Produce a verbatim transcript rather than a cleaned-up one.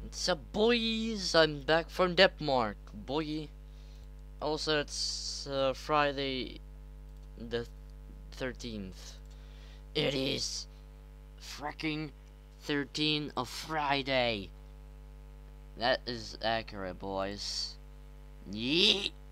So boys, I'm back from Depmark, boy. Also, it's uh, Friday the thirteenth. It is freaking thirteen of Friday. That is accurate, boys. Yeet.